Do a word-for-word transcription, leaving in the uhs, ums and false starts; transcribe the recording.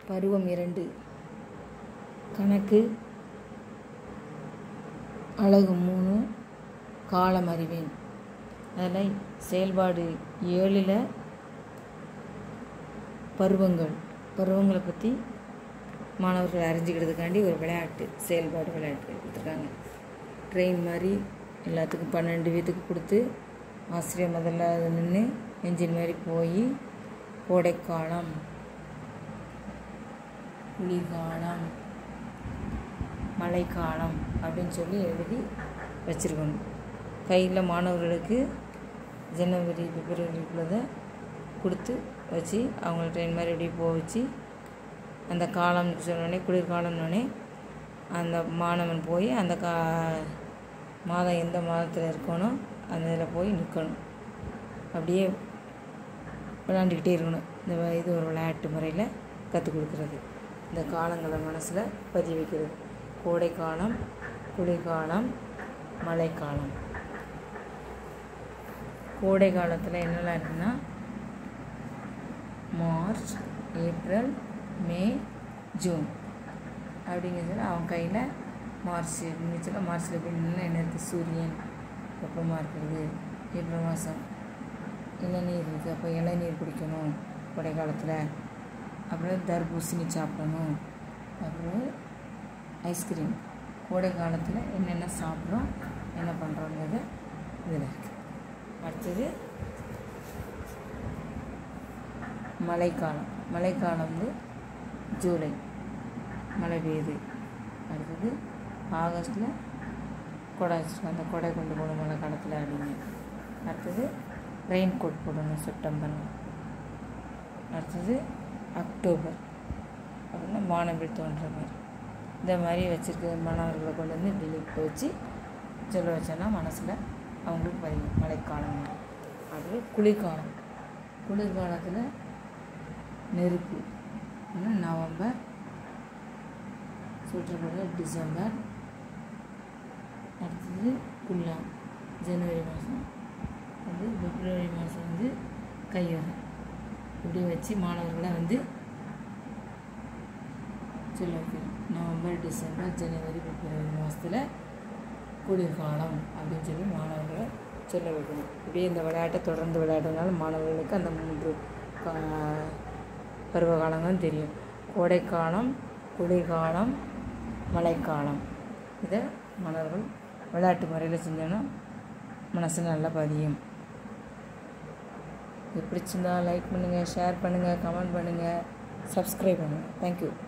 பருவம் இரண்டு கணக்கு அழகு மூணு காலம் அறிவேன். அதில் செயல்பாடு ஏழில் பருவங்கள் பருவங்களை பற்றி மாணவர்கள் அறிஞ்சிக்கிறதுக்காண்டி ஒரு விளையாட்டு செயல்பாடு விளையாட்டு கொடுத்துருக்காங்க. ட்ரெயின் மாதிரி எல்லாத்துக்கும் பன்னெண்டு வீட்டுக்கு கொடுத்து ஆசிரியர் முதல்ல அது நின்று என்ஜின் மாதிரி போய் கோடைக்காலம், குளிர்காலம், மழைக்காலம் அப்படின்னு சொல்லி எழுதி வச்சுருக்கணும். கையில் மாணவர்களுக்கு ஜனவரி பிப்ரவரிக்குள்ளதை கொடுத்து வச்சு அவங்கள ட்ரெயின் மாதிரி எப்படி போக வச்சு அந்த காலம்னு சொன்னோடனே குளிர்காலம்னோடனே அந்த மாணவன் போய் அந்த கா மாதம் எந்த மாதத்தில் இருக்கணும் அந்த இதில் போய் நிற்கணும். அப்படியே விளையாண்டுக்கிட்டே இருக்கணும். இந்த இது ஒரு விளையாட்டு முறையில் கற்றுக் கொடுக்குறது. இந்த காலங்களை மனசில் பதிய வைக்கிறது. கோடைக்காலம், குளிர்காலம், மழைக்காலம். கோடை காலத்தில் என்னெல்லாம் இருக்குன்னா மார்ச், ஏப்ரல், மே, ஜூன் அப்படிங்கிறது அவன் கையில் மார்ச் இருந்துச்சுன்னா மார்ச்சில் எப்படி நின்று என்ன இருக்குது, சூரியன் வெப்பமாக இருக்கிறது. ஏப்ரல் மாதம் இளநீர் இருக்குது, அப்போ இளநீர் குடிக்கணும் கோடை காலத்தில். அப்புறம் தர்பூசணி சாப்பிடணும். அப்புறம் ஐஸ்கிரீம் கோடை காலத்தில் என்னென்ன சாப்பிட்றோம் என்ன பண்ணுறோங்கிறது இதில் இருக்குது. அடுத்தது மழைக்காலம். மழைக்காலம் வந்து ஜூலை மழை பெய்யுது. அடுத்தது ஆகஸ்ட்டில் கொடை வச்சுருக்கோம், அந்த கொடை கொண்டு போகணும் மழை காலத்தில் அப்படின்னு. அடுத்தது ரெயின் கோட் போடணும் செப்டம்பரில். அடுத்தது அக்டோபர் அப்படின்னா வானவில் தோன்ற மாதிரி. இந்த மாதிரி வச்சுருக்க மாணவர்களை கொண்டு வந்து டெலிவரி வச்சு சொல்ல வச்சோன்னா மனசில் அவங்களுக்கு பதிவு. மழைக்காலம். அடுத்தது குளிர்காலம். குளிர்காலத்தில் நெருப்பு நவம்பர், சுற்றுப்பட டிசம்பர். அடுத்தது குள்ளா ஜனவரி மாதம் வந்து பிப்ரவரி மாதம் வந்து கையோகம். இப்படி வச்சு மாணவர்களை வந்து சொல்ல வைக்கணும். நவம்பர், டிசம்பர், ஜனவரி, பிப்ரவரி மாதத்தில் குளிர்காலம் அப்படின்னு சொல்லி மாணவர்களை சொல்ல வைக்கணும். இப்படியே இந்த விளையாட்டை தொடர்ந்து விளையாடுறதுனால மாணவர்களுக்கு அந்த மூன்று கா பருவ காலங்களும் தெரியும். கோடைக்காலம், குளிர்காலம், மழைக்காலம். இதை மாணவர்கள் விளையாட்டு முறையில் செஞ்சோன்னா மனசில் நல்லா பதியும். இது பிடிச்சிருந்தா லைக் பண்ணுங்கள், ஷேர் பண்ணுங்கள், கமெண்ட் பண்ணுங்கள், சப்ஸ்கிரைப் பண்ணுங்கள். தேங்க்யூ.